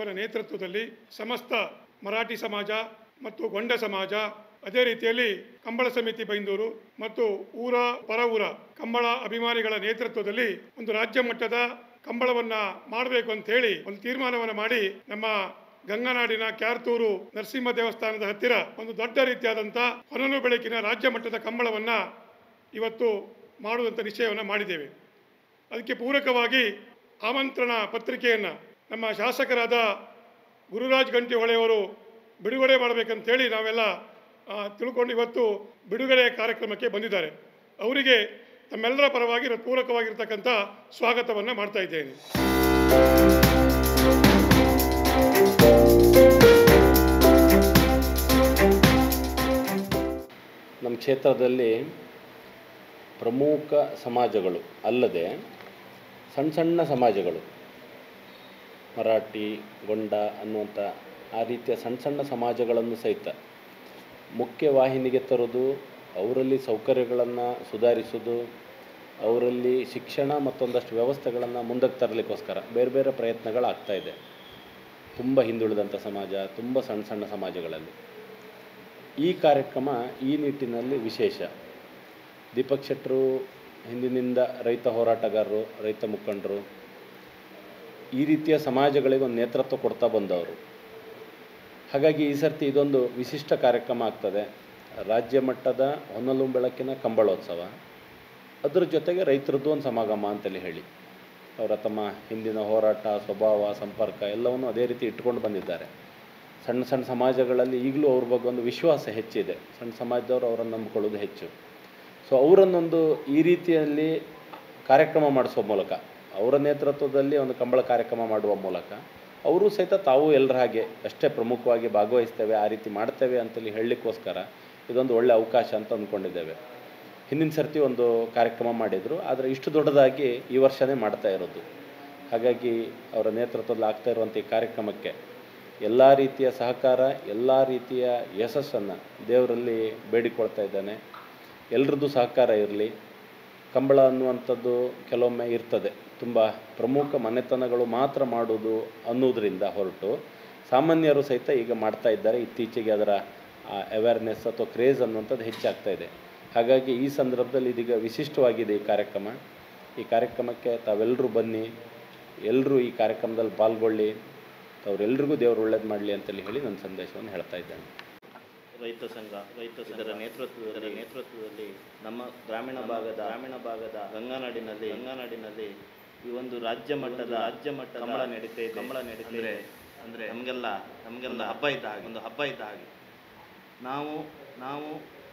ಇವರ ನೇತೃತ್ವದಲ್ಲಿ ಸಮಸ್ತ ಮರಾಠಿ ಸಮಾಜ ಮತ್ತು ಗೊಂಡ ಸಮಾಜ, ಅದೇ ರೀತಿಯಲ್ಲಿ ಕಂಬಳ ಸಮಿತಿ ಬೈಂದೂರು ಮತ್ತು ಊರ ಪರ ಊರ ಕಂಬಳ ಅಭಿಮಾನಿಗಳ ನೇತೃತ್ವದಲ್ಲಿ ಒಂದು ರಾಜ್ಯ ಮಟ್ಟದ ಕಂಬಳವನ್ನು ಮಾಡಬೇಕು ಅಂತ ಹೇಳಿ ಒಂದು ತೀರ್ಮಾನವನ್ನು ಮಾಡಿ ನಮ್ಮ ಗಂಗನಾಡಿನ ಕ್ಯಾರ್ತೂರು ನರಸಿಂಹ ದೇವಸ್ಥಾನದ ಹತ್ತಿರ ಒಂದು ದೊಡ್ಡ ರೀತಿಯಾದಂಥ ಹೊನಲು ಬೆಳಕಿನ ರಾಜ್ಯ ಮಟ್ಟದ ಕಂಬಳವನ್ನು ಇವತ್ತು ಮಾಡುವಂಥ ನಿಶ್ಚಯವನ್ನು ಮಾಡಿದ್ದೇವೆ. ಅದಕ್ಕೆ ಪೂರಕವಾಗಿ ಆಮಂತ್ರಣ ಪತ್ರಿಕೆಯನ್ನು ನಮ್ಮ ಶಾಸಕರಾದ ಗುರುರಾಜ್ ಗಂಟಿಹೊಳೆಯವರು ಬಿಡುಗಡೆ ಮಾಡಬೇಕಂತೇಳಿ ನಾವೆಲ್ಲ ತಿಳ್ಕೊಂಡು ಇವತ್ತು ಬಿಡುಗಡೆ ಕಾರ್ಯಕ್ರಮಕ್ಕೆ ಬಂದಿದ್ದಾರೆ. ಅವರಿಗೆ ತಮ್ಮೆಲ್ಲರ ಪರವಾಗಿ ಪೂರಕವಾಗಿರ್ತಕ್ಕಂಥ ಸ್ವಾಗತವನ್ನು ಮಾಡ್ತಾ ಇದ್ದೇನೆ. ನಮ್ಮ ಕ್ಷೇತ್ರದಲ್ಲಿ ಪ್ರಮುಖ ಸಮಾಜಗಳು ಅಲ್ಲದೆ ಸಣ್ಣ ಸಣ್ಣ ಸಮಾಜಗಳು, ಮರಾಠಿ, ಗೊಂಡ ಅನ್ನುವಂಥ ಆ ರೀತಿಯ ಸಣ್ಣ ಸಣ್ಣ ಸಮಾಜಗಳನ್ನು ಸಹಿತ ಮುಖ್ಯ ವಾಹಿನಿಗೆ ತರೋದು, ಅವರಲ್ಲಿ ಸೌಕರ್ಯಗಳನ್ನು ಸುಧಾರಿಸೋದು, ಅವರಲ್ಲಿ ಶಿಕ್ಷಣ ಮತ್ತೊಂದಷ್ಟು ವ್ಯವಸ್ಥೆಗಳನ್ನು ಮುಂದಕ್ಕೆ ತರಲಿಕ್ಕೋಸ್ಕರ ಬೇರೆ ಬೇರೆ ಪ್ರಯತ್ನಗಳಾಗ್ತಾಯಿದೆ. ತುಂಬ ಹಿಂದುಳಿದಂಥ ಸಮಾಜ, ತುಂಬ ಸಣ್ಣ ಸಣ್ಣ ಸಮಾಜಗಳಲ್ಲಿ ಈ ಕಾರ್ಯಕ್ರಮ ಈ ನಿಟ್ಟಿನಲ್ಲಿ ವಿಶೇಷ. ದೀಪಕ್ ಶೆಟ್ಟರು ಹಿಂದಿನಿಂದ ರೈತ ಹೋರಾಟಗಾರರು, ರೈತ ಮುಖಂಡರು, ಈ ರೀತಿಯ ಸಮಾಜಗಳಿಗೆ ಒಂದು ನೇತೃತ್ವ ಕೊಡ್ತಾ ಬಂದವರು. ಹಾಗಾಗಿ ಈ ಸರ್ತಿ ಇದೊಂದು ವಿಶಿಷ್ಟ ಕಾರ್ಯಕ್ರಮ ಆಗ್ತದೆ. ರಾಜ್ಯ ಮಟ್ಟದ ಹೊನಲು ಬೆಳಕಿನ ಕಂಬಳೋತ್ಸವ, ಅದರ ಜೊತೆಗೆ ರೈತರದ್ದು ಒಂದು ಸಮಾಗಮ ಅಂತೇಳಿ ಹೇಳಿ ಅವರ ತಮ್ಮ ಹಿಂದಿನ ಹೋರಾಟ, ಸ್ವಭಾವ, ಸಂಪರ್ಕ ಎಲ್ಲವನ್ನು ಅದೇ ರೀತಿ ಇಟ್ಕೊಂಡು ಬಂದಿದ್ದಾರೆ. ಸಣ್ಣ ಸಣ್ಣ ಸಮಾಜಗಳಲ್ಲಿ ಈಗಲೂ ಅವ್ರ ಬಗ್ಗೆ ಒಂದು ವಿಶ್ವಾಸ ಹೆಚ್ಚಿದೆ. ಸಣ್ಣ ಸಮಾಜದವರು ಅವರನ್ನು ನಂಬಿಕೊಳ್ಳೋದು ಹೆಚ್ಚು. ಸೊ ಅವರನ್ನೊಂದು ಈ ರೀತಿಯಲ್ಲಿ ಕಾರ್ಯಕ್ರಮ ಮಾಡಿಸೋ ಮೂಲಕ, ಅವರ ನೇತೃತ್ವದಲ್ಲಿ ಒಂದು ಕಂಬಳ ಕಾರ್ಯಕ್ರಮ ಮಾಡುವ ಮೂಲಕ ಅವರು ಸಹಿತ ತಾವು ಎಲ್ಲರ ಹಾಗೆ ಅಷ್ಟೇ ಪ್ರಮುಖವಾಗಿ ಭಾಗವಹಿಸ್ತೇವೆ, ಆ ರೀತಿ ಮಾಡ್ತೇವೆ ಅಂತೇಳಿ ಹೇಳಲಿಕ್ಕೋಸ್ಕರ ಇದೊಂದು ಒಳ್ಳೆಯ ಅವಕಾಶ ಅಂತ ಅಂದ್ಕೊಂಡಿದ್ದೇವೆ. ಹಿಂದಿನ ಸರ್ತಿ ಒಂದು ಕಾರ್ಯಕ್ರಮ ಮಾಡಿದರು, ಆದರೆ ಇಷ್ಟು ದೊಡ್ಡದಾಗಿ ಈ ವರ್ಷವೇ ಮಾಡ್ತಾ ಇರೋದು. ಹಾಗಾಗಿ ಅವರ ನೇತೃತ್ವದಲ್ಲಿ ಆಗ್ತಾ ಇರುವಂಥ ಈ ಕಾರ್ಯಕ್ರಮಕ್ಕೆ ಎಲ್ಲ ರೀತಿಯ ಸಹಕಾರ, ಎಲ್ಲ ರೀತಿಯ ಯಶಸ್ಸನ್ನು ದೇವರಲ್ಲಿ ಬೇಡಿಕೊಳ್ತಾ ಇದ್ದಾನೆ. ಎಲ್ಲರದ್ದು ಸಹಕಾರ ಇರಲಿ. ಕಂಬಳ ಅನ್ನುವಂಥದ್ದು ಕೆಲವೊಮ್ಮೆ ಇರ್ತದೆ, ತುಂಬ ಪ್ರಮುಖ ಮನೆತನಗಳು ಮಾತ್ರ ಮಾಡೋದು ಅನ್ನೋದರಿಂದ ಹೊರಟು ಸಾಮಾನ್ಯರು ಸಹಿತ ಈಗ ಮಾಡ್ತಾ ಇದ್ದಾರೆ. ಇತ್ತೀಚೆಗೆ ಅದರ ಅವೇರ್ನೆಸ್ ಅಥವಾ ಕ್ರೇಜ್ ಅನ್ನುವಂಥದ್ದು ಹೆಚ್ಚಾಗ್ತಾ ಇದೆ. ಹಾಗಾಗಿ ಈ ಸಂದರ್ಭದಲ್ಲಿ ಇದೀಗ ವಿಶಿಷ್ಟವಾಗಿದೆ ಈ ಕಾರ್ಯಕ್ರಮ. ಈ ಕಾರ್ಯಕ್ರಮಕ್ಕೆ ತಾವೆಲ್ಲರೂ ಬನ್ನಿ, ಎಲ್ಲರೂ ಈ ಕಾರ್ಯಕ್ರಮದಲ್ಲಿ ಪಾಲ್ಗೊಳ್ಳಿ, ಅವರೆಲ್ಲರಿಗೂ ದೇವರು ಒಳ್ಳೇದು ಮಾಡಲಿ ಅಂತೇಳಿ ಹೇಳಿ ನನ್ನ ಸಂದೇಶವನ್ನು ಹೇಳ್ತಾ ಇದ್ದೇನೆ. ರೈತ ಸಂಘ ಇದರ ನೇತೃತ್ವದಲ್ಲಿ ನಮ್ಮ ಗ್ರಾಮೀಣ ಭಾಗದ ಗಂಗಾನಾಡಿನಲ್ಲಿ ಈ ಒಂದು ರಾಜ್ಯ ಮಟ್ಟದ ಕಂಬಳ ನಡೀತಾ ಇದೆ. ಅಂದರೆ ನಮಗೆಲ್ಲ ಹಬ್ಬ ಇದ್ದ ಹಾಗೆ ನಾವು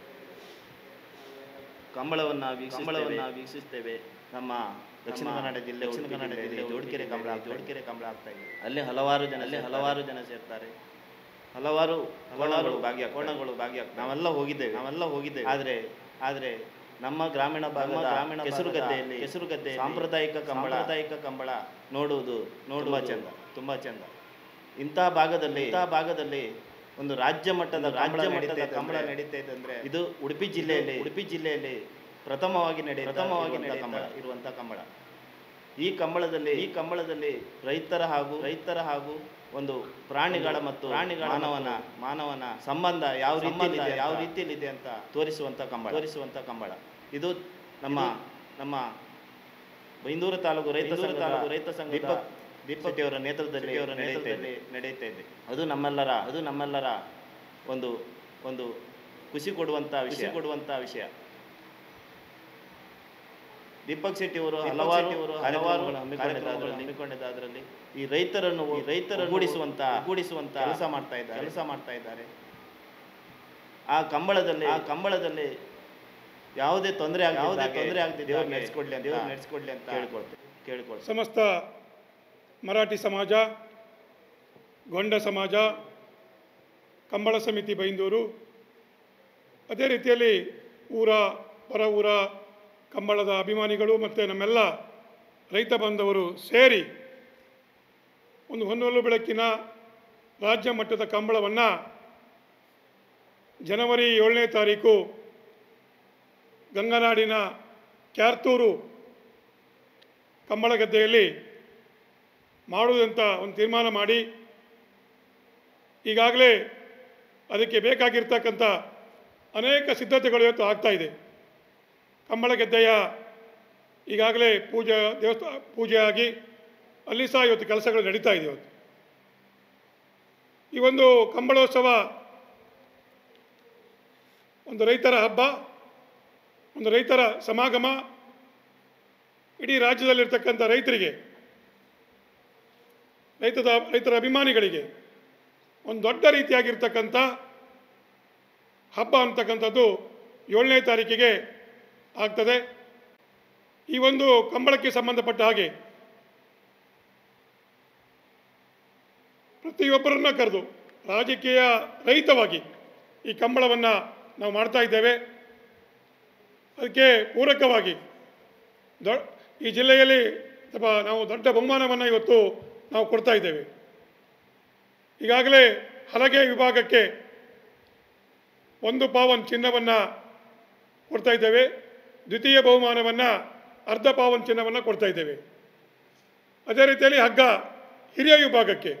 ಕಂಬಳವನ್ನು ವೀಕ್ಷಿಸ್ತೇವೆ. ನಮ್ಮ ದಕ್ಷಿಣ ಕನ್ನಡ ಜಿಲ್ಲೆ ಜೋಡ್ಕೆರೆ ಕಂಬಳ ಆಗ್ತಾ ಇದೆ. ಅಲ್ಲಿ ಹಲವಾರು ಜನ ಸೇರ್ತಾರೆ, ಹಲವಾರು ಕೋಣಗಳು ಭಾಗಿಯಾಗ್ತವೆ. ನಾವೆಲ್ಲ ಹೋಗಿದ್ದೇವೆ. ಆದರೆ ನಮ್ಮ ಗ್ರಾಮೀಣ ಕೆಸರುಗದ್ದೆ ಸಾಂಪ್ರದಾಯಿಕ ಕಂಬಳ ನೋಡುವುದು ತುಂಬಾ ಚಂದ. ಇಂತಹ ಭಾಗದಲ್ಲಿ ಒಂದು ರಾಜ್ಯ ಮಟ್ಟದ ಕಂಬಳ ನಡೀತಾ ಇದೆ ಅಂದ್ರೆ ಇದು ಉಡುಪಿ ಜಿಲ್ಲೆಯಲ್ಲಿ ಪ್ರಥಮವಾಗಿ ಇರುವಂತ ಕಂಬಳ. ಈ ಕಂಬಳದಲ್ಲಿ ರೈತರ ಹಾಗೂ ಒಂದು ಪ್ರಾಣಿಗಳ ಮಾನವನ ಸಂಬಂಧ ಯಾವ ರೀತಿಯಲ್ಲಿದೆ ಅಂತ ತೋರಿಸುವಂತ ಕಂಬಳ. ಇದು ನಮ್ಮ ಬೈಂದೂರು ತಾಲೂಕು ರೈತ ಸಂಘ ದೀಪಕ್ ಅವರ ನೇತೃತ್ವದಲ್ಲಿ ನಡೆಯುತ್ತಾ ಇದೆ. ಅದು ನಮ್ಮೆಲ್ಲರ ಒಂದು ಖುಷಿ ಕೊಡುವಂತ ವಿಷಯ. ದೀಪಕ್ ಶೆಟ್ಟಿ ಅವರು ಹಲವಾರು ಹಮ್ಮಿಕೊಂಡಿದ್ದ ಅದರಲ್ಲಿ ಈ ರೈತರನ್ನು ಗೂಡಿಸುವಂತ ಕೆಲಸ ಮಾಡ್ತಾ ಇದ್ದಾರೆ. ಆ ಕಂಬಳದಲ್ಲಿ ಯಾವುದೇ ತೊಂದರೆ ಆಗದೆ ದೇವರು ನಡೆಸಿಕೊಡ್ಲಿ ಅಂತ ಕೇಳಿಕೊಳ್ತೇವೆ. ಸಮಸ್ತ ಮರಾಠಿ ಸಮಾಜ, ಗೊಂಡ ಸಮಾಜ, ಕಂಬಳ ಸಮಿತಿ ಬೈಂದೂರು, ಅದೇ ರೀತಿಯಲ್ಲಿ ಪರ ಊರ ಕಂಬಳದ ಅಭಿಮಾನಿಗಳು ಮತ್ತು ನಮ್ಮೆಲ್ಲ ರೈತ ಬಾಂಧವರು ಸೇರಿ ಒಂದು ಹೊನ್ನಲು ಬೆಳಕಿನ ರಾಜ್ಯ ಮಟ್ಟದ ಕಂಬಳವನ್ನು ಜನವರಿ 7ನೇ ತಾರೀಕು ಗಂಗನಾಡಿನ ಕ್ಯಾರ್ತೂರು ಕಂಬಳಗದ್ದೆಯಲ್ಲಿ ಮಾಡುವುದಂತ ಒಂದು ತೀರ್ಮಾನ ಮಾಡಿ ಈಗಾಗಲೇ ಅದಕ್ಕೆ ಬೇಕಾಗಿರ್ತಕ್ಕಂಥ ಅನೇಕ ಸಿದ್ಧತೆಗಳು ಇವತ್ತು ಆಗ್ತಾಯಿದೆ. ಕಂಬಳ ಗೆದ್ದೆಯ ಈಗಾಗಲೇ ಪೂಜೆ ಆಗಿ ಅಲ್ಲಿ ಸಹ ಇವತ್ತು ಕೆಲಸಗಳು ನಡೀತಾ ಇದೆ. ಇವತ್ತು ಈ ಒಂದು ಕಂಬಳೋತ್ಸವ ಒಂದು ರೈತರ ಹಬ್ಬ, ಒಂದು ರೈತರ ಸಮಾಗಮ. ಇಡೀ ರಾಜ್ಯದಲ್ಲಿರ್ತಕ್ಕಂಥ ರೈತರಿಗೆ, ರೈತರ ಅಭಿಮಾನಿಗಳಿಗೆ ಒಂದು ದೊಡ್ಡ ರೀತಿಯಾಗಿರ್ತಕ್ಕಂಥ ಹಬ್ಬ ಅಂತಕ್ಕಂಥದ್ದು 7ನೇ ತಾರೀಕಿಗೆ ಆಗ್ತದೆ. ಈ ಒಂದು ಕಂಬಳಕ್ಕೆ ಸಂಬಂಧಪಟ್ಟ ಹಾಗೆ ಪ್ರತಿಯೊಬ್ಬರನ್ನ ಕರೆದು ರಾಜಕೀಯ ರಹಿತವಾಗಿ ಈ ಕಂಬಳವನ್ನು ನಾವು ಮಾಡ್ತಾ ಇದ್ದೇವೆ. ಅದಕ್ಕೆ ಪೂರಕವಾಗಿ ಈ ಜಿಲ್ಲೆಯಲ್ಲಿ ನಾವು ದೊಡ್ಡ ಬಹುಮಾನವನ್ನು ಇವತ್ತು ನಾವು ಕೊಡ್ತಾ ಇದ್ದೇವೆ. ಈಗಾಗಲೇ ಹಲಗೆ ವಿಭಾಗಕ್ಕೆ 1 ಪಾವನ್ ಚಿನ್ನವನ್ನು ಕೊಡ್ತಾ ಇದ್ದೇವೆ. ದ್ವಿತೀಯ ಬಹುಮಾನವನ್ನು ಅರ್ಧ ಪಾವನ್ ಚಿನ್ನವನ್ನು ಕೊಡ್ತಾ ಇದ್ದೇವೆ. ಅದೇ ರೀತಿಯಲ್ಲಿ ಹಗ್ಗ ಹಿರಿಯ ವಿಭಾಗಕ್ಕೆ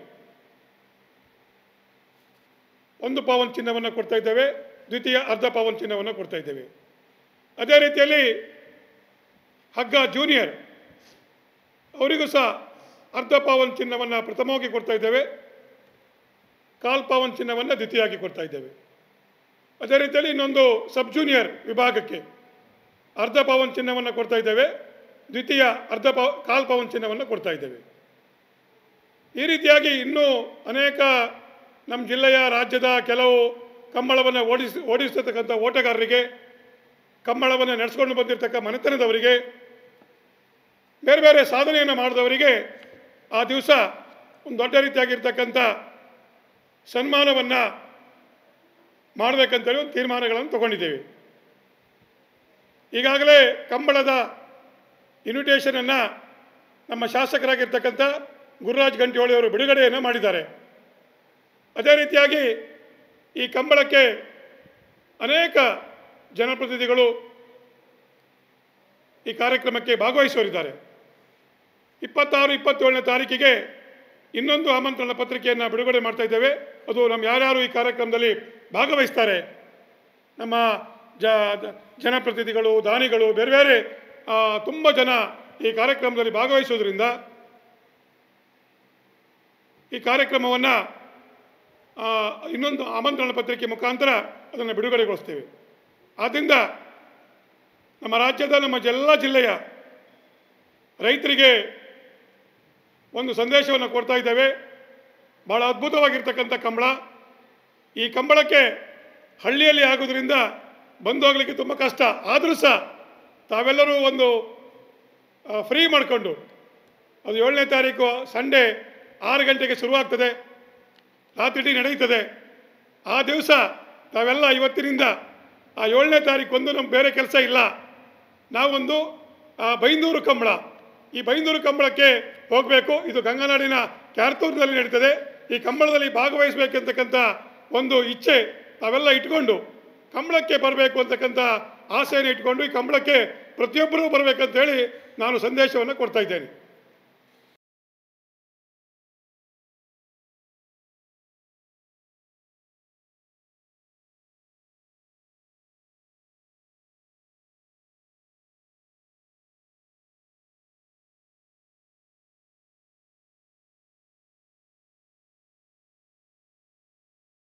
1 ಪಾವನ್ ಚಿನ್ನವನ್ನು ಕೊಡ್ತಾ ಇದ್ದೇವೆ. ದ್ವಿತೀಯ ಅರ್ಧ ಪಾವನ್ ಚಿನ್ನವನ್ನು ಕೊಡ್ತಾ ಇದ್ದೇವೆ. ಅದೇ ರೀತಿಯಲ್ಲಿ ಹಗ್ಗ ಜೂನಿಯರ್ ಅವರಿಗೂ ಸಹ ಅರ್ಧ ಪಾವನ್ ಚಿನ್ನವನ್ನು ಪ್ರಥಮವಾಗಿ ಕೊಡ್ತಾ ಇದ್ದೇವೆ. 1/4 ಪಾವನ್ ಚಿನ್ನವನ್ನು ದ್ವಿತೀಯವಾಗಿ ಕೊಡ್ತಾ ಇದ್ದೇವೆ. ಅದೇ ರೀತಿಯಲ್ಲಿ ಇನ್ನೊಂದು ಸಬ್ ಜೂನಿಯರ್ ವಿಭಾಗಕ್ಕೆ ಅರ್ಧ ಪಾವನ್ ಚಿನ್ನವನ್ನು ಕೊಡ್ತಾ ಇದ್ದೇವೆ. ದ್ವಿತೀಯ 1/4 ಪಾವನ್ ಚಿನ್ನವನ್ನು ಕೊಡ್ತಾ ಇದ್ದೇವೆ. ಈ ರೀತಿಯಾಗಿ ಇನ್ನೂ ಅನೇಕ ನಮ್ಮ ಜಿಲ್ಲೆಯ ರಾಜ್ಯದ ಕೆಲವು ಕಂಬಳವನ್ನು ಓಡಿಸ್ತಕ್ಕಂಥ ಓಟಗಾರರಿಗೆ, ಕಂಬಳವನ್ನು ನಡೆಸ್ಕೊಂಡು ಬಂದಿರತಕ್ಕ ಮನೆತನದವರಿಗೆ, ಬೇರೆ ಬೇರೆ ಸಾಧನೆಯನ್ನು ಮಾಡಿದವರಿಗೆ ಆ ದಿವಸ ಒಂದು ದೊಡ್ಡ ರೀತಿಯಾಗಿರ್ತಕ್ಕಂಥ ಸನ್ಮಾನವನ್ನು ಮಾಡಬೇಕಂತೇಳಿ ಒಂದು ತೀರ್ಮಾನಗಳನ್ನು ತಗೊಂಡಿದ್ದೇವೆ. ಈಗಾಗಲೇ ಕಂಬಳದ ಇನ್ವಿಟೇಷನನ್ನು ನಮ್ಮ ಶಾಸಕರಾಗಿರ್ತಕ್ಕಂಥ ಗುರುರಾಜ್ ಗಂಟಿಹೊಳಿ ಅವರು ಬಿಡುಗಡೆಯನ್ನು ಮಾಡಿದ್ದಾರೆ. ಅದೇ ರೀತಿಯಾಗಿ ಈ ಕಂಬಳಕ್ಕೆ ಅನೇಕ ಜನಪ್ರತಿನಿಧಿಗಳು ಈ ಕಾರ್ಯಕ್ರಮಕ್ಕೆ ಭಾಗವಹಿಸುವರಿದ್ದಾರೆ. 26, 27ನೇ ತಾರೀಕಿಗೆ ಇನ್ನೊಂದು ಆಮಂತ್ರಣ ಪತ್ರಿಕೆಯನ್ನು ಬಿಡುಗಡೆ ಮಾಡ್ತಾ ಇದ್ದೇವೆ. ಅದು ನಮ್ಮ ಯಾರ್ಯಾರು ಈ ಕಾರ್ಯಕ್ರಮದಲ್ಲಿ ಭಾಗವಹಿಸ್ತಾರೆ, ನಮ್ಮ ಜನಪ್ರತಿನಿಧಿಗಳು, ದಾನಿಗಳು, ಬೇರೆ ಬೇರೆ ತುಂಬ ಜನ ಈ ಕಾರ್ಯಕ್ರಮದಲ್ಲಿ ಭಾಗವಹಿಸುವುದರಿಂದ ಈ ಕಾರ್ಯಕ್ರಮವನ್ನು ಇನ್ನೊಂದು ಆಮಂತ್ರಣ ಪತ್ರಿಕೆ ಮುಖಾಂತರ ಅದನ್ನು ಬಿಡುಗಡೆಗೊಳಿಸ್ತೇವೆ. ಆದ್ದರಿಂದ ನಮ್ಮ ರಾಜ್ಯದ, ನಮ್ಮ ಎಲ್ಲ ಜಿಲ್ಲೆಯ ರೈತರಿಗೆ ಒಂದು ಸಂದೇಶವನ್ನು ಕೊಡ್ತಾ ಇದ್ದೇವೆ. ಭಾಳ ಅದ್ಭುತವಾಗಿರ್ತಕ್ಕಂಥ ಕಂಬಳ. ಈ ಕಂಬಳಕ್ಕೆ ಹಳ್ಳಿಯಲ್ಲಿ ಆಗೋದ್ರಿಂದ ಬಂದು ಹೋಗಲಿಕ್ಕೆ ತುಂಬ ಕಷ್ಟ. ಆದರೂ ಸಹ ತಾವೆಲ್ಲರೂ ಒಂದು ಫ್ರೀ ಮಾಡಿಕೊಂಡು, ಅದು 7ನೇ ತಾರೀಕು ಸಂಡೇ 6 ಗಂಟೆಗೆ ಶುರುವಾಗ್ತದೆ, ರಾತ್ರಿ ನಡೆಯುತ್ತದೆ. ಆ ದಿವಸ ತಾವೆಲ್ಲ ಇವತ್ತಿನಿಂದ ಆ 7ನೇ ತಾರೀಕು ನಮ್ಗೆ ಬೇರೆ ಕೆಲಸ ಇಲ್ಲ. ನಾವೊಂದು ಬೈಂದೂರು ಕಂಬಳ, ಈ ಬೈಂದೂರು ಕಂಬಳಕ್ಕೆ ಹೋಗಬೇಕು. ಇದು ಗಂಗಾನಾಡಿನ ಕ್ಯಾರ್ತೂರಿನಲ್ಲಿ ನಡೀತದೆ. ಈ ಕಂಬಳದಲ್ಲಿ ಭಾಗವಹಿಸಬೇಕಂತಕ್ಕಂಥ ಒಂದು ಇಚ್ಛೆ ತಾವೆಲ್ಲ ಇಟ್ಕೊಂಡು ಕಂಬಳಕ್ಕೆ ಬರಬೇಕು ಅಂತಕ್ಕಂಥ ಆಸೆಯನ್ನು ಇಟ್ಕೊಂಡು ಈ ಕಂಬಳಕ್ಕೆ ಪ್ರತಿಯೊಬ್ಬರೂ ಬರಬೇಕಂತೇಳಿ ನಾನು ಸಂದೇಶವನ್ನು ಕೊಡ್ತಾ ಇದ್ದೇನೆ.